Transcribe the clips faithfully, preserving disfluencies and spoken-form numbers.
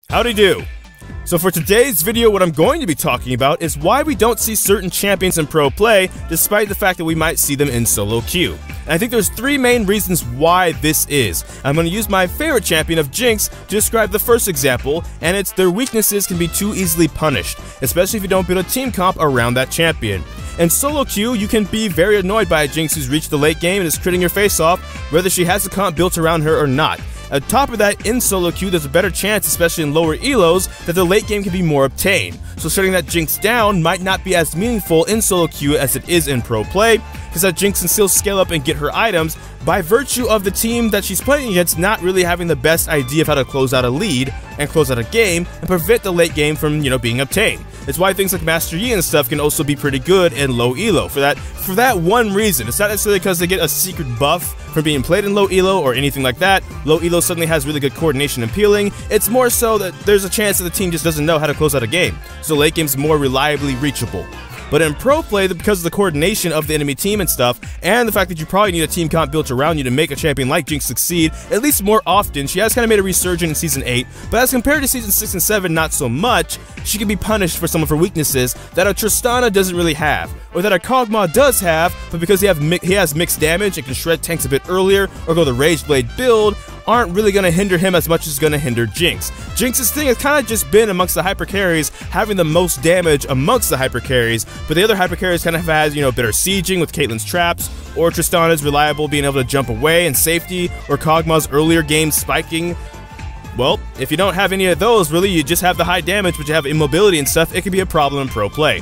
Howdy do! So for today's video, what I'm going to be talking about is why we don't see certain champions in pro play, despite the fact that we might see them in solo queue. And I think there's three main reasons why this is. I'm going to use my favorite champion of Jinx to describe the first example, and it's their weaknesses can be too easily punished, especially if you don't build a team comp around that champion. In solo queue, you can be very annoyed by a Jinx who's reached the late game and is critting your face off, whether she has a comp built around her or not. On top of that, in solo queue, there's a better chance, especially in lower elos, that the late game can be more obtained. So shutting that Jinx down might not be as meaningful in solo queue as it is in pro play, because that Jinx can still scale up and get her items by virtue of the team that she's playing against not really having the best idea of how to close out a lead and close out a game and prevent the late game from, you know, being obtained. It's why things like Master Yi and stuff can also be pretty good in low elo for that for that one reason. It's not necessarily because they get a secret buff from being played in low elo or anything like that. Low elo suddenly has really good coordination and peeling. It's more so that there's a chance that the team just doesn't know how to close out a game, so late game's more reliably reachable. But in pro play, because of the coordination of the enemy team and stuff, and the fact that you probably need a team comp built around you to make a champion like Jinx succeed, at least more often, she has kind of made a resurgence in Season eight, but as compared to Season six and seven, not so much. She can be punished for some of her weaknesses that a Tristana doesn't really have, or that a Kog'Maw does have, but because he, have mi he has mixed damage and can shred tanks a bit earlier, or go the Rage Blade build, aren't really going to hinder him as much as it's going to hinder Jinx. Jinx's thing has kind of just been amongst the hyper carries having the most damage amongst the hyper carries, but the other hyper carries kind of has, you know, better sieging with Caitlyn's traps, or Tristana's reliable being able to jump away and safety, or Kog'Maw's earlier game spiking. Well, if you don't have any of those, really you just have the high damage, but you have immobility and stuff, it can be a problem in pro play.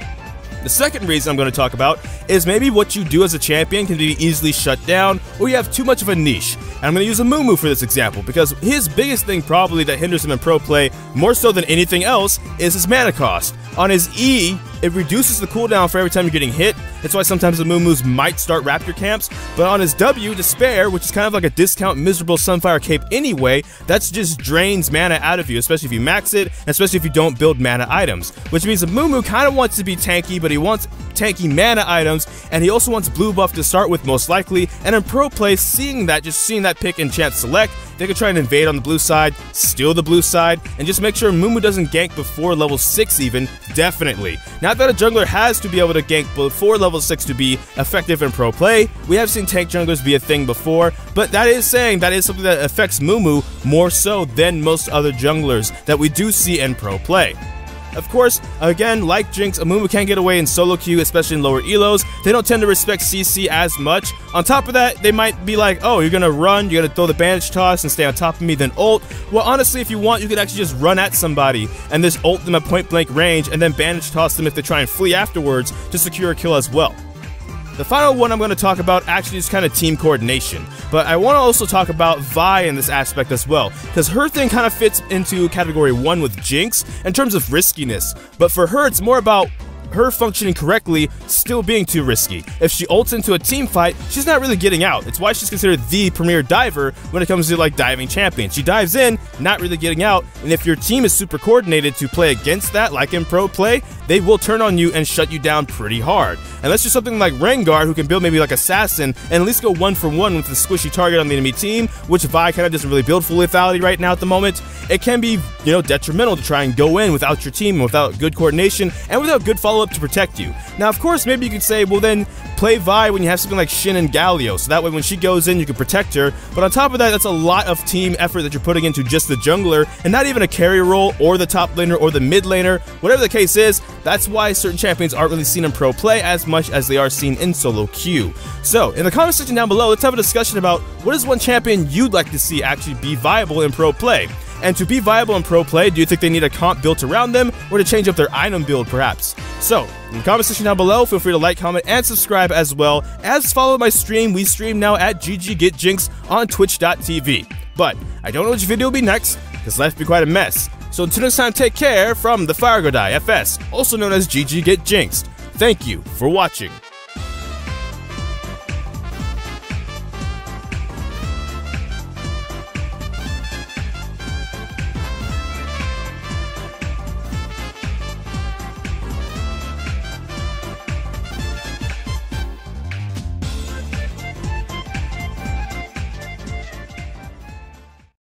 The second reason I'm going to talk about is maybe what you do as a champion can be easily shut down, or you have too much of a niche. And I'm going to use a Mumu for this example, because his biggest thing probably that hinders him in pro play, more so than anything else, is his mana cost. On his E, it reduces the cooldown for every time you're getting hit. That's why sometimes the Mumus might start Raptor camps, but on his W, Despair, which is kind of like a discount miserable Sunfire cape anyway, that's just drains mana out of you, especially if you max it, and especially if you don't build mana items. Which means the Mumu kind of wants to be tanky, but he wants tanky mana items, and he also wants blue buff to start with most likely, and in pro play, seeing that, just seeing that pick and chance select, they can try and invade on the blue side, steal the blue side, and just make sure Mumu doesn't gank before level six even, definitely. Not that a jungler has to be able to gank before level six to be effective in pro play, we have seen tank junglers be a thing before, but that is saying that is something that affects Mumu more so than most other junglers that we do see in pro play. Of course, again, like Jinx, a Mumu can get away in solo queue, especially in lower elos. They don't tend to respect C C as much. On top of that, they might be like, oh, you're gonna run, you're gonna throw the bandage toss and stay on top of me, then ult. Well, honestly, if you want, you could actually just run at somebody and just ult them at point blank range and then bandage toss them if they try and flee afterwards to secure a kill as well. The final one I'm going to talk about actually is kind of team coordination, but I want to also talk about Vi in this aspect as well, because her thing kind of fits into category one with Jinx in terms of riskiness, but for her it's more about her functioning correctly still being too risky. If she ults into a team fight, she's not really getting out. It's why she's considered the premier diver when it comes to like diving champions. She dives in, not really getting out, and if your team is super coordinated to play against that, like in pro play, they will turn on you and shut you down pretty hard. Unless you're something like Rengar, who can build maybe like Assassin and at least go one for one with the squishy target on the enemy team, which Vi kind of doesn't really build full lethality right now at the moment, it can be, you know, detrimental to try and go in without your team and without good coordination and without good follow-up to protect you. Now, of course, maybe you could say, well then, play Vi when you have something like Shin and Galio, so that way when she goes in, you can protect her, but on top of that, that's a lot of team effort that you're putting into just the jungler, and not even a carry role, or the top laner, or the mid laner, whatever the case is. That's why certain champions aren't really seen in pro play as much as they are seen in solo queue. So, in the comment section down below, let's have a discussion about what is one champion you'd like to see actually be viable in pro play. And to be viable in pro play, do you think they need a comp built around them, or to change up their item build perhaps? So, in the comment section down below, feel free to like, comment, and subscribe as well as follow my stream. We stream now at ggGetJinxed on twitch dot t v. But, I don't know which video will be next, because life be quite a mess. So until next time, take care from the Fire Godai F S, also known as ggGetJinxed. Thank you for watching.